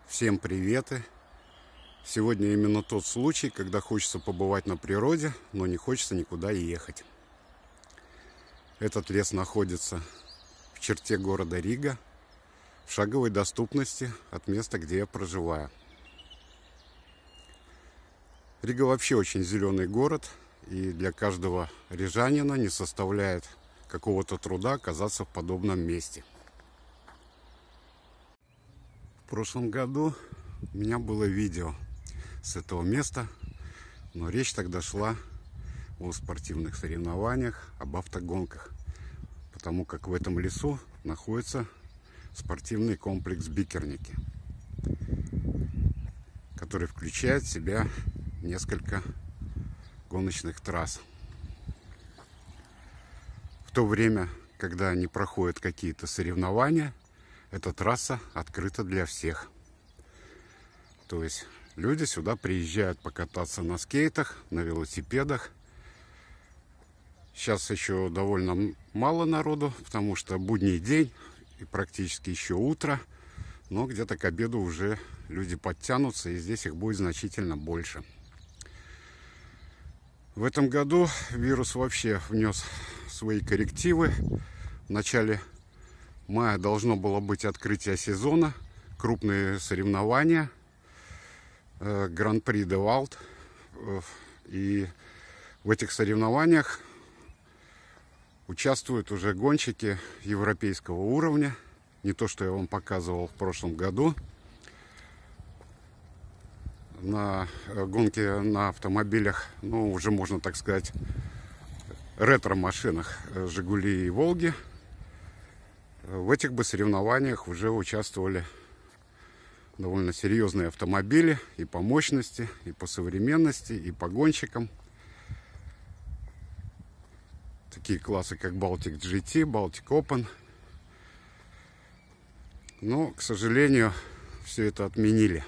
Всем приветы! Сегодня именно тот случай, когда хочется побывать на природе, но не хочется никуда ехать. Этот лес находится в черте города Рига, в шаговой доступности от места, где я проживаю. Рига вообще очень зеленый город, и для каждого рижанина не составляет какого-то труда оказаться в подобном месте. В прошлом году у меня было видео с этого места, но речь тогда шла о спортивных соревнованиях, об автогонках, потому как в этом лесу находится спортивный комплекс Бикерники, который включает в себя несколько гоночных трасс. В то время, когда не проходят какие-то соревнования, эта трасса открыта для всех. То есть люди сюда приезжают покататься на скейтах, на велосипедах. Сейчас еще довольно мало народу, потому что будний день и практически еще утро. Но где-то к обеду уже люди подтянутся, и здесь их будет значительно больше. В этом году вирус вообще внес свои коррективы. В начале мая должно было быть открытие сезона, крупные соревнования, Гран-при де Валт. И в этих соревнованиях участвуют уже гонщики европейского уровня. Не то, что я вам показывал в прошлом году. На гонке на автомобилях, ну, уже можно так сказать, ретро-машинах «Жигули» и «Волги». В этих бы соревнованиях уже участвовали довольно серьезные автомобили и по мощности, и по современности, и по гонщикам. Такие классы, как Baltic GT, Baltic Open. Но, к сожалению, все это отменили.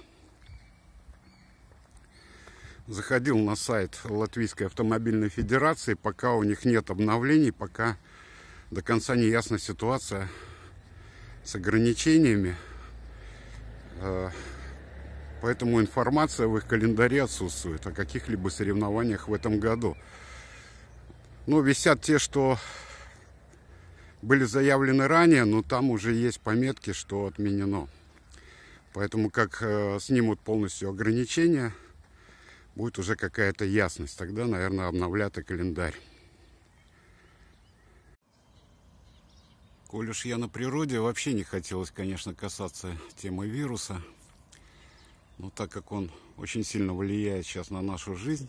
Заходил на сайт Латвийской автомобильной федерации, пока у них нет обновлений, пока до конца не ясна ситуация с ограничениями. Поэтому информация в их календаре отсутствует о каких-либо соревнованиях в этом году. Но висят те, что были заявлены ранее, но там уже есть пометки, что отменено. Поэтому как снимут полностью ограничения, будет уже какая-то ясность. Тогда, наверное, обновлят и календарь. Коль уж я на природе, вообще не хотелось, конечно, касаться темы вируса. Но так как он очень сильно влияет сейчас на нашу жизнь,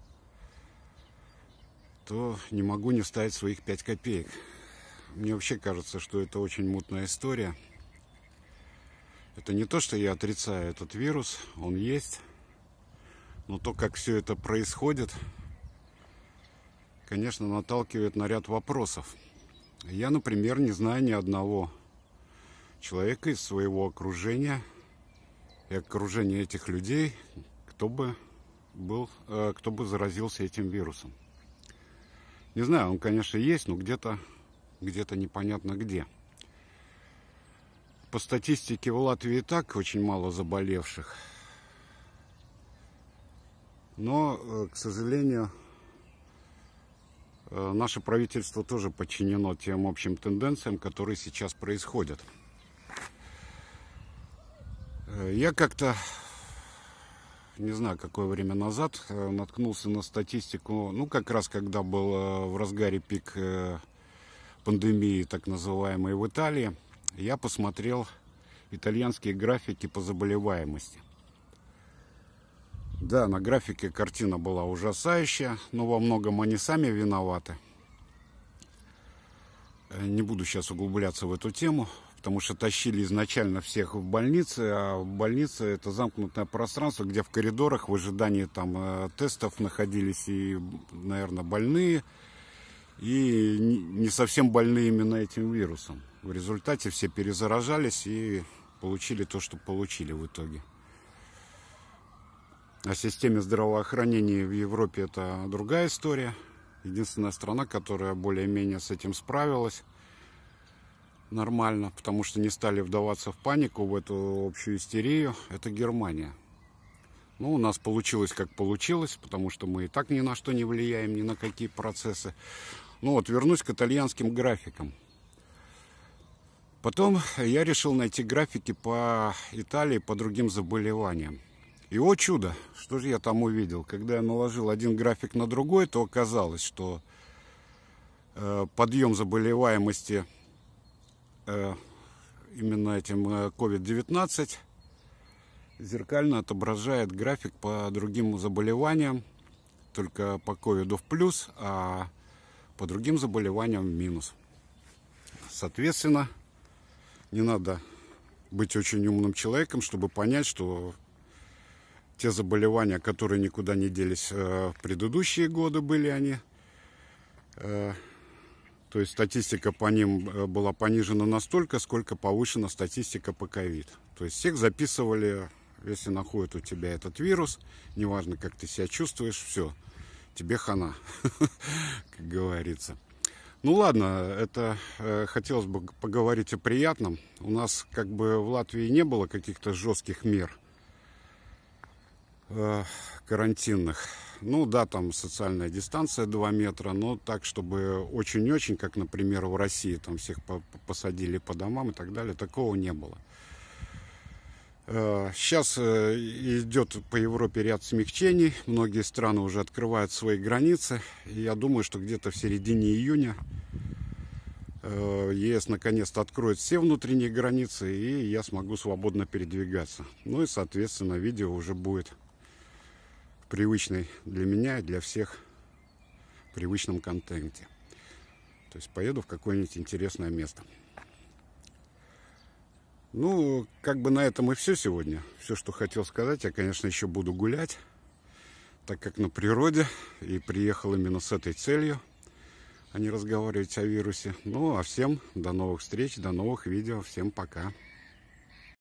то не могу не вставить своих 5 копеек. Мне вообще кажется, что это очень мутная история. Это не то, что я отрицаю этот вирус, он есть. Но то, как все это происходит, конечно, наталкивает на ряд вопросов. Я, например, не знаю ни одного человека из своего окружения и окружения этих людей, кто бы заразился этим вирусом. Не знаю, он, конечно, есть, но где-то непонятно где. По статистике в Латвии и так очень мало заболевших. Но, к сожалению, наше правительство тоже подчинено тем общим тенденциям, которые сейчас происходят. Я как-то, не знаю, какое время назад, наткнулся на статистику, ну, как раз когда был в разгаре пик пандемии, так называемой, в Италии. Я посмотрел итальянские графики по заболеваемости. Да, на графике картина была ужасающая, но во многом они сами виноваты. Не буду сейчас углубляться в эту тему, потому что тащили изначально всех в больницы, а в больнице это замкнутое пространство, где в коридорах в ожидании там тестов находились и, наверное, больные, и не совсем больные именно этим вирусом. В результате все перезаражались и получили то, что получили в итоге. О системе здравоохранения в Европе это другая история. Единственная страна, которая более-менее с этим справилась. нормально, потому что не стали вдаваться в панику, в эту общую истерию. Это Германия. Ну, у нас получилось как получилось, потому что мы и так ни на что не влияем, ни на какие процессы. Ну вот, вернусь к итальянским графикам. Потом я решил найти графики по Италии, по другим заболеваниям. И, о чудо, что же я там увидел? Когда я наложил один график на другой, то оказалось, что подъем заболеваемости именно этим COVID-19 зеркально отображает график по другим заболеваниям, только по ковиду в плюс, а по другим заболеваниям в минус. Соответственно, не надо быть очень умным человеком, чтобы понять, что те заболевания, которые никуда не делись в предыдущие годы, были они. То есть статистика по ним была понижена настолько, сколько повышена статистика по ковид. То есть всех записывали, если находят у тебя этот вирус, неважно, как ты себя чувствуешь, все, тебе хана, как говорится. Ну ладно, это хотелось бы поговорить о приятном. У нас как бы в Латвии не было каких-то жестких мер карантинных. Ну да, там социальная дистанция 2 метра, но так, чтобы очень-очень, как, например, в России, там всех посадили по домам и так далее, такого не было. Сейчас идет по Европе ряд смягчений, многие страны уже открывают свои границы, и я думаю, что где-то в середине июня ЕС наконец-то откроет все внутренние границы, и я смогу свободно передвигаться. Ну и, соответственно, видео уже будет привычный для меня и для всех привычном контенте. То есть поеду в какое-нибудь интересное место. Ну, как бы на этом и все сегодня. Все, что хотел сказать. Я, конечно, еще буду гулять, так как на природе. И приехал именно с этой целью, а не разговаривать о вирусе. Ну, а всем до новых встреч, до новых видео. Всем пока.